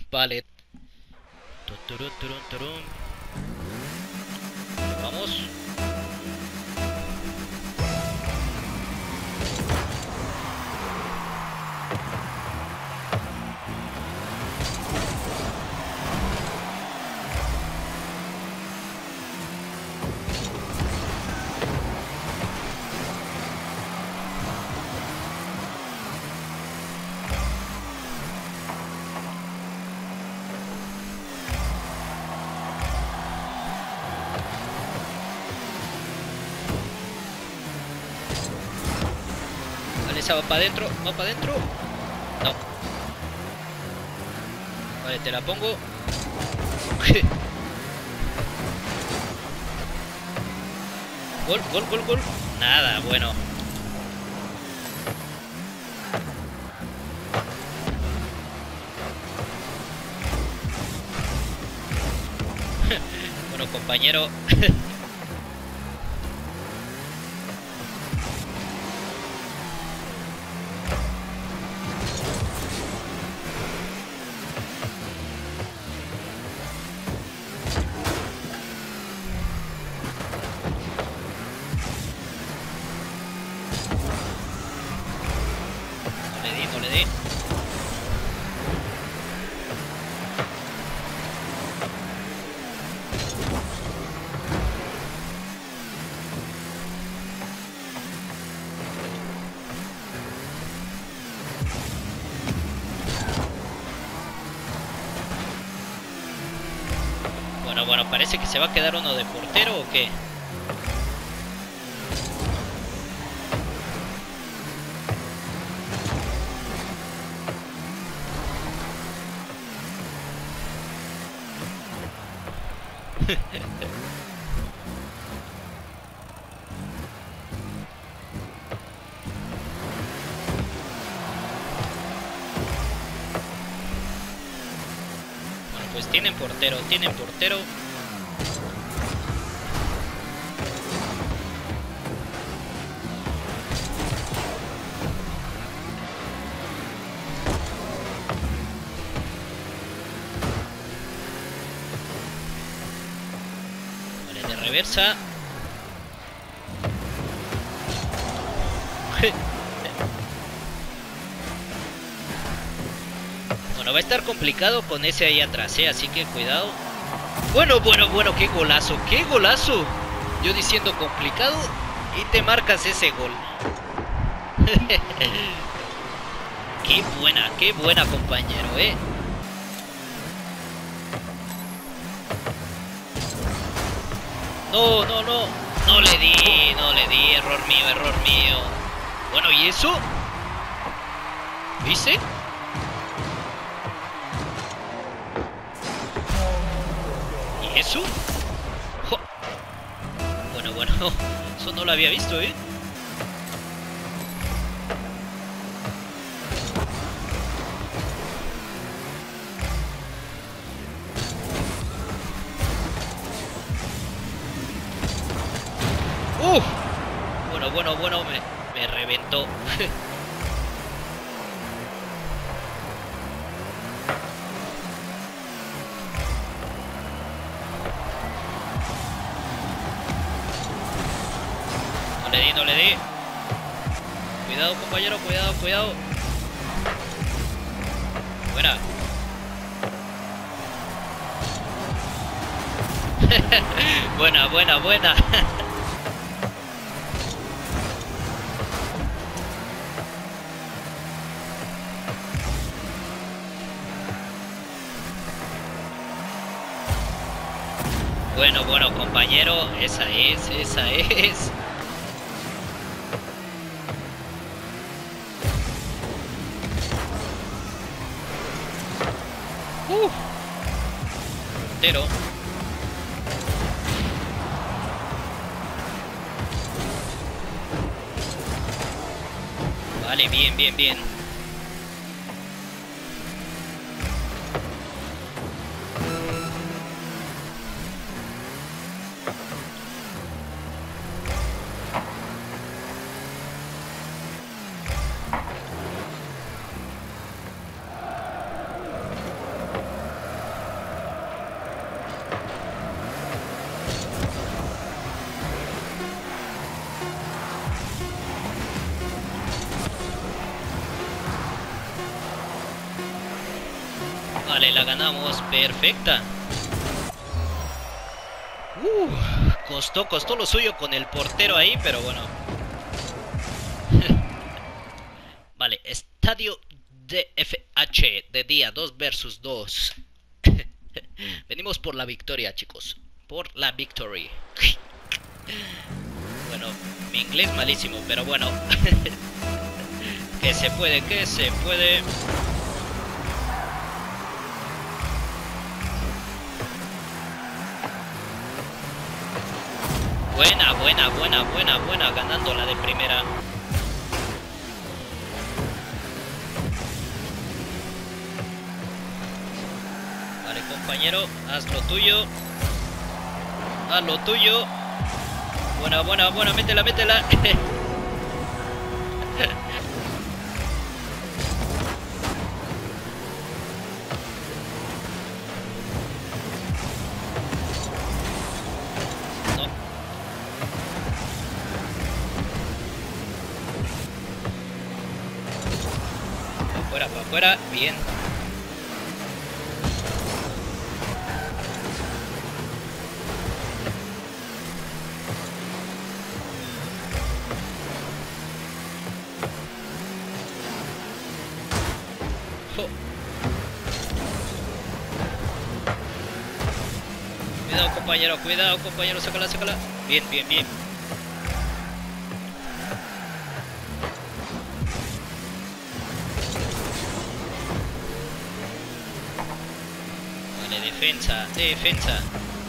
pallet. Turun, turun, turun. Vamos. Vale, esa va para adentro. Va para adentro. No. Vale, te la pongo. Gol, gol, gol, gol. Nada, bueno. Bueno, compañero. No le di, no le di. Bueno, bueno, parece que se va a quedar uno de portero o qué. Bueno, pues tienen portero, tienen portero. Vale, de reversa. Bueno, va a estar complicado con ese ahí atrás, así que cuidado. Bueno, bueno, bueno, qué golazo, qué golazo. Yo diciendo complicado y te marcas ese gol. Qué buena compañero, No, no, no, no le di, no le di, error mío, error mío. Bueno, ¿y eso? ¿Viste? ¿Y eso? Jo. Bueno, bueno, eso no lo había visto, ¡Uf! Bueno, bueno, bueno, me reventó. No le di, no le di. Cuidado, compañero, cuidado, cuidado. Fuera. Buena, buena, buena. Bueno, bueno, compañero, esa es, esa es. Portero. Vale, bien, bien, bien. Vale, la ganamos. Perfecta. Costó lo suyo con el portero ahí, pero bueno. Vale, estadio DFH de día 2 versus 2. Venimos por la victoria, chicos. Por la victory. Bueno, mi inglés malísimo, pero bueno. Que se puede, que se puede. Buena, ganando la de primera. Vale, compañero, haz lo tuyo. Haz lo tuyo. Buena, métela. Para afuera, bien. Oh. Cuidado compañero, sácala. Bien. Defensa.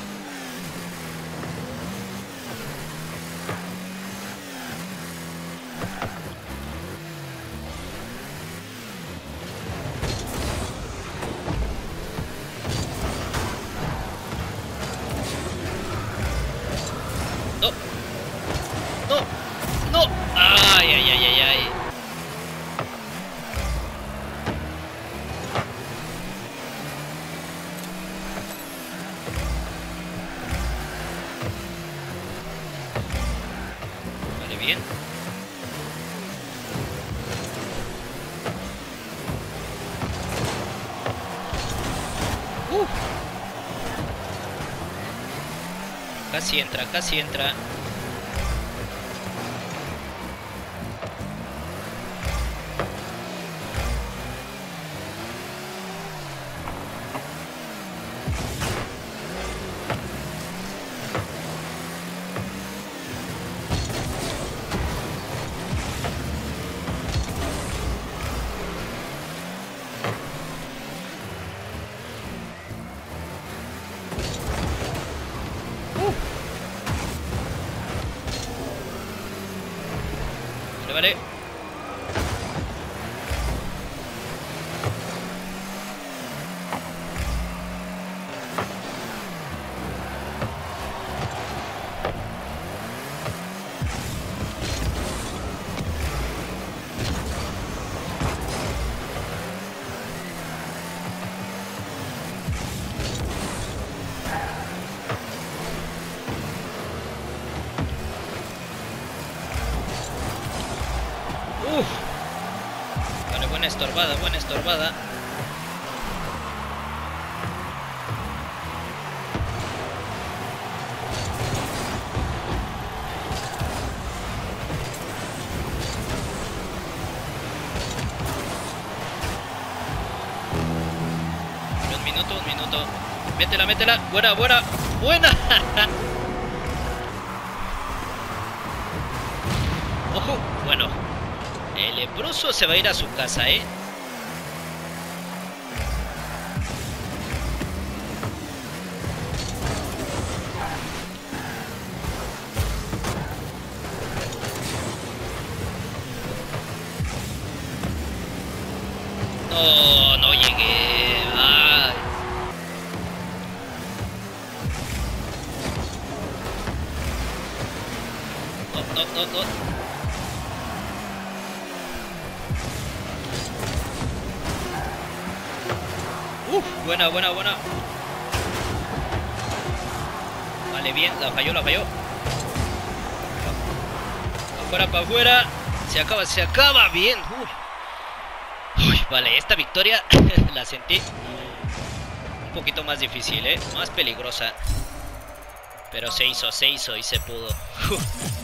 No. Ay. Bien. Casi entra. Vale. Vale, buena estorbada. Un minuto. Métela. Buena. Ojo, bueno. El leproso se va a ir a su casa, No llegué. Ay. No. Buena. Vale, bien, la falló. Para afuera. Se acaba, bien. Uy, vale, esta victoria la sentí un poquito más difícil, más peligrosa. Pero se hizo y se pudo.